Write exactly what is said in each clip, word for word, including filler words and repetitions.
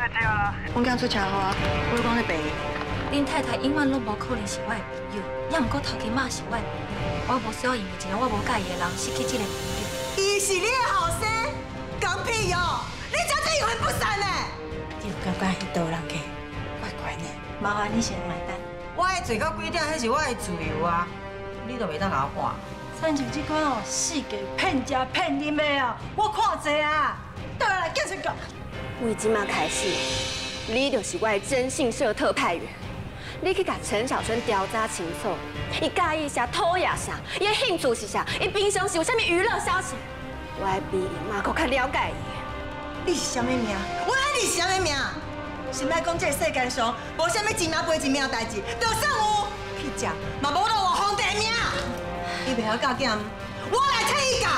就这啦。 阮囝出车祸啊，我讲咧病。 恁太太永远拢无可能是我的朋友，也毋过头家妈是我的朋友，我无需要因为一个我无介意的人失去这个朋友。 伊是你的后生，讲屁哦！你真正永远不散呢。 你有感觉迄道人客怪怪呢？麻烦你先买单。 我的做到几点，迄是我的自由啊，你都袂当甲我判。 亲像这款哦，世界骗食骗啉的哦，我看济啊！倒来继续讲。 为即马开始，你就是我的征信社特派员。你去甲陈小春调查清楚，伊介意啥讨厌啥，伊的兴趣是啥，伊平常是有啥物娱乐消遣，我会比伊妈搁较了解伊。 你是啥物命？我爱你是啥物命？心爱讲这个世界上无啥物一命赔一命代志，就算有去食，嘛无到我皇帝命。你袂晓教囝，我来替伊教。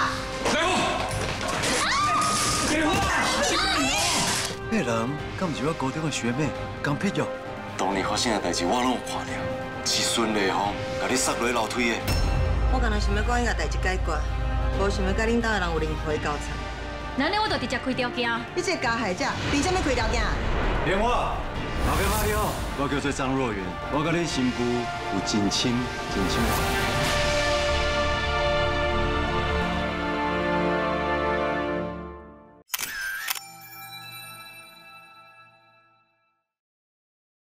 结婚！结婚！那人敢毋是我高中的学妹江碧玉？当年发生的代志我拢有看了，是顺利吼，甲你杀落楼梯的。 我干那想要赶紧甲代志解决，无想要甲恁兜的人有任何的交叉。 那呢，我就直接开条件。 你这个加害者，凭啥物开条件？ 莲花，老哥妈你好，我叫做张若元，我甲你新妇有真亲真亲。